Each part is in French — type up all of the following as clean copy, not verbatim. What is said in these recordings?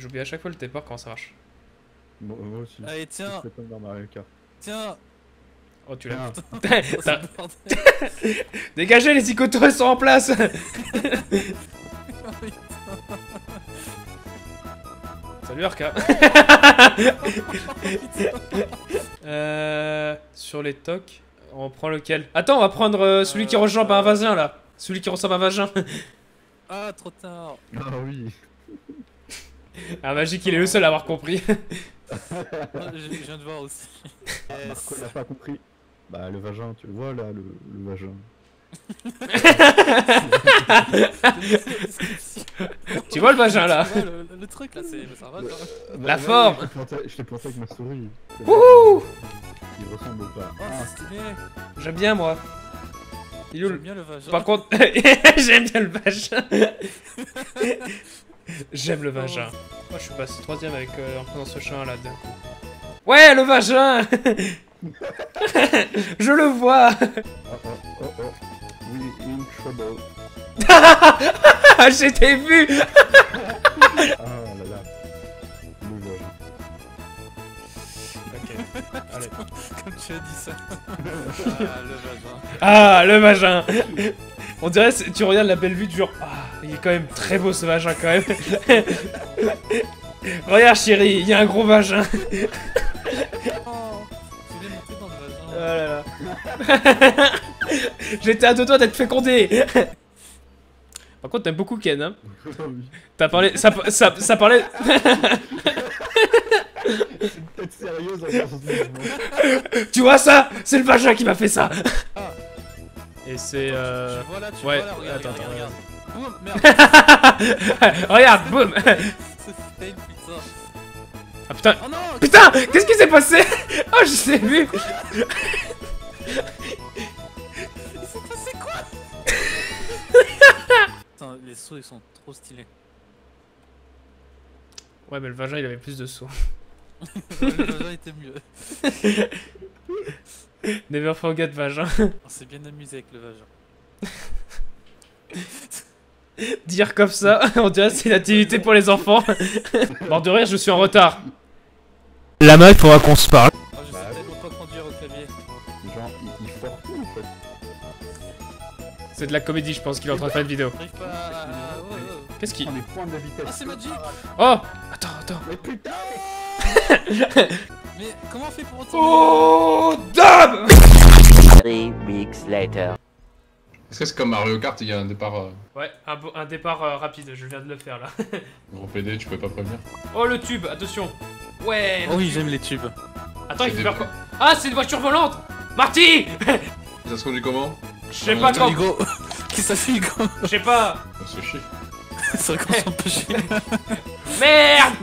J'oublie à chaque fois le téport, comment ça marche. Bon, moi aussi. Allez, tiens. C'est comme dans Mario Kart. Tiens. Oh, tu l'as. Oh, Dégagez, les icotos, elles sont en place. Salut Arca. Sur les tocs, on prend lequel? Attends, on va prendre celui qui ressemble à un vagin là. Celui qui ressemble à un vagin. Ah, trop tard. Ah oui. Ah, Magique, il est le seul à avoir compris. Je viens de voir aussi. Marco il a pas compris. Bah le vagin, tu le vois là, le vagin. Tu vois le vagin là? Le truc là, c'est ça va quand même. La forme. Je l'ai planté avec ma souris. Wouhou. Il ressemble pas. Oh, c'est stylé. J'aime bien moi. Il est où J'aime le... bien le vagin. Par contre, j'aime bien le vagin. J'aime le vagin. Moi je suis passé 3ème avec en prenant ce chemin là d'un coup. Ouais, le vagin. Je le vois. Oh. We in trouble. J'étais vu. Ah là là. Le vagin. Ok, allez. Comme tu as dit ça. Le vagin. Ah, le vagin. On dirait, tu regardes la belle vue du genre, ah, il est quand même très beau ce vagin quand même. Regarde chérie, il y a un gros vagin. Oh, je voulais monter dans le vagin. Oh là là. J'étais à 2 doigts d'être fécondé. Par contre, t'aimes beaucoup Ken, hein. T'as parlé, ça parlait... Peut-être sérieuse en faisant ce mouvement. Tu vois ça? C'est le vagin qui m'a fait ça. Ah. Et c'est Tu vois là, ouais, vois là, regarde, attends, regarde. Boum, merde. Regarde, boum. C'est fail, putain. Ah putain. Oh non. Putain, qu'est-ce qui s'est passé? Oh, je l'ai vu. Il s'est passé quoi? Putain, les sauts ils sont trop stylés. Ouais, mais le vagin il avait plus de sauts. Le vagin était mieux. Never forget vagin. On s'est bien amusé avec le vagin. Dire comme ça, on dirait que c'est une activité pour les enfants. Mort de rire, je suis en retard. La meuf, il faudra qu'on se parle. Oh, je sais tellement pas conduire au clavier. Genre, il fort tout en fait. C'est de la comédie, je pense qu'il est en train de faire une vidéo. J'arrive pas à... Oh, oh. Qu'est-ce qu'il... On est point de la vitesse. Ah, c'est Magic. Oh. Attends. Mais putain. Mais comment on fait pour retourner? Oh, dame. 3 weeks later. Est-ce que c'est comme Mario Kart, il y a un départ Ouais, un départ rapide, je viens de le faire là. gros PD, tu peux pas prévenir? Oh, le tube, attention. Ouais. Oh oui, j'aime les tubes. Attends, il faut faire quoi? Ah, c'est une voiture volante. Marty. Ça se conduit comment? Je sais pas comment. Hugo. Qui ça fait Hugo? Je sais pas. On se fait chier. C'est vrai qu'on s'en peut chier. Merde.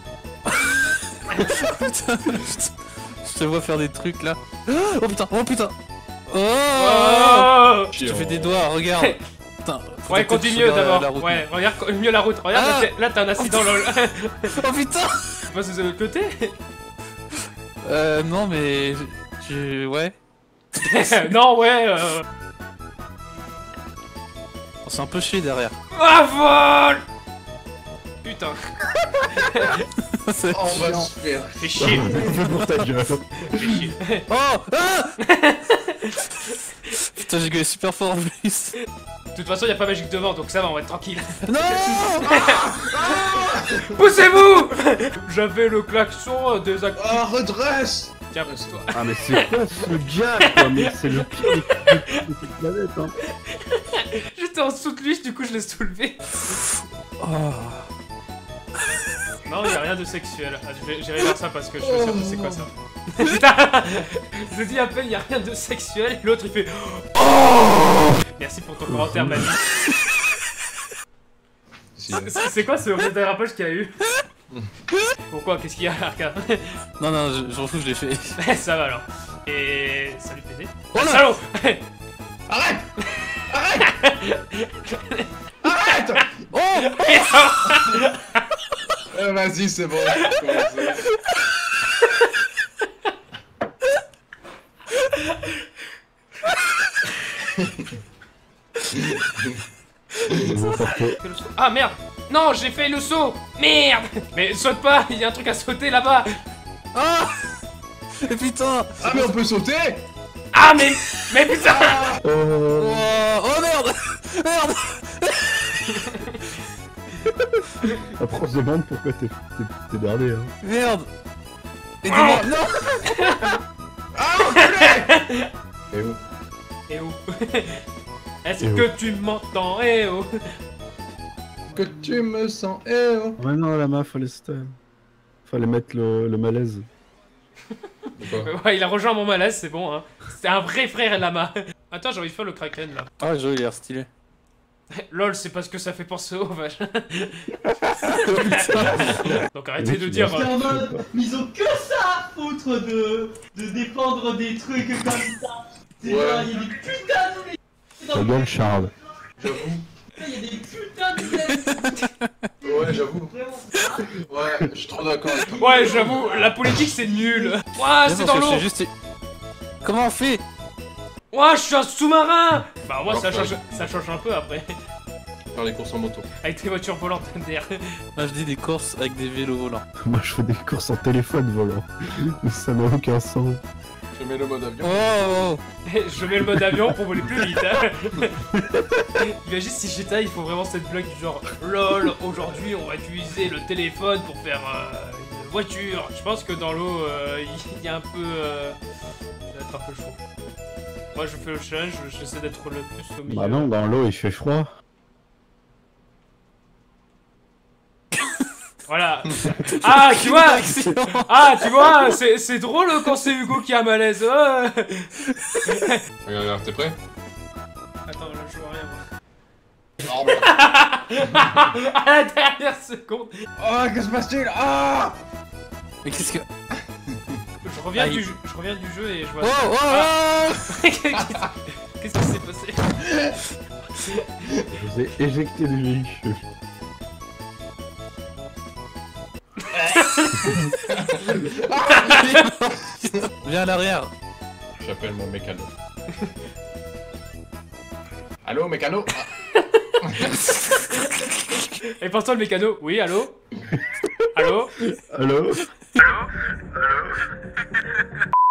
Putain, je te vois faire des trucs là. Oh putain, oh putain. Oh, Oh. je te fais des doigts, regarde. Putain, faut Ouais, que tu continue regardes d'abord. la route. Ouais, regarde mieux la route. Regarde, Ah. là t'as un accident lol. Oh putain. Moi c'est de l'autre côté. Non mais... Ouais. Non, ouais. On s'est un peu chier derrière. Ah, vol. Putain. On va se faire. Fais chier. Fais pour ta gueule. Fais chier. Oh ah. Putain, j'ai gueulé super fort en plus. De toute façon, y a pas Magique devant, donc ça va, on va être tranquille. Non. Poussez-vous. J'avais le klaxon désactivé. Ah, redresse! Tiens, pousse-toi. Ah mais c'est quoi ce gars quoi? Mais c'est le pire de cette planète hein. J'étais en dessous de lui, du coup je l'ai soulevé. Oh. Non, y a rien de sexuel. Ah, j'irai voir ça parce que je suis sûr que c'est quoi ça. Putain. Je dis à peine, y a rien de sexuel. L'autre il fait. Oh. Merci pour ton commentaire, Manu. C'est quoi ce dérapage qu'il y a eu? Pourquoi? Qu'est-ce qu'il y a, Arca? Non, non, je m'en fous, je l'ai fait. Ça va alors. Et. Salut PD. Oh là. Salaud. Arrête! Arrête! Oh. Vas-y, c'est bon. on peut commencer. Ah merde. Non, j'ai fait le saut. Merde. Mais saute pas, il y a un truc à sauter là-bas. Ah. Et putain. Ah, mais on peut sauter. Ah, mais putain. Oh, oh merde. Merde. Après on se demande pourquoi t'es dardé hein. Merde. Aidez-moi. Non. Ah, enculé. Et où Et où? Est-ce Et où que tu m'entends? Eh oh. Que tu me sens, eh oh. Ouais non la main fallait mettre le malaise. Ouais, il a rejoint mon malaise, c'est bon, hein. C'est un vrai frère Lama. Attends, j'ai envie de faire le Kraken, là. Ah, joli, il a l'air stylé. Lol, c'est parce que ça fait penser au vache. Donc arrêtez de dire... C'est en mode, ils ont que ça à foutre de défendre des trucs comme ça. C'est Ouais. genre, il y a des putains de... Ta gueule Charles. J'avoue. Il y a des putains de... Ouais, j'avoue. Vraiment. Ouais, je suis trop d'accord avec toi. Ouais, j'avoue, la politique c'est nul. Ouah, c'est dans l'eau. Comment on fait? Ouah, je suis un sous-marin. Bah moi, Alors, ça change un peu après. Faire les courses en moto. Avec tes voitures volantes derrière. Moi je dis des courses avec des vélos volants. Moi je fais des courses en téléphone volant. Ça n'a aucun sens. Je mets le mode avion. Oh, Je mets le mode avion pour voler plus vite. Hein. Imagine si GTA, il faut vraiment cette blague du genre LOL, aujourd'hui on va utiliser le téléphone pour faire une voiture. Je pense que dans l'eau, il y a un peu... ça va être un peu chaud. Moi je fais le challenge, j'essaie d'être le plus au milieu. Bah non, dans l'eau il fait froid. Voilà. Ah, tu vois. Ah, tu vois, c'est drôle quand c'est Hugo qui a un malaise. Oh. Regarde, t'es prêt? Attends, là je vois rien. Oh, Moi. À la dernière seconde. oh, que se passe-t-il? Ah! mais qu'est-ce que... Je reviens du jeu et je vois. Oh, oh, Ah. oh. Qu'est-ce qui s'est passé? Je vous ai éjecté du véhicule. Viens à l'arrière. J'appelle mon mécano. Allô, mécano? Et pourtant le mécano. Oui, allô? Allô? Allô?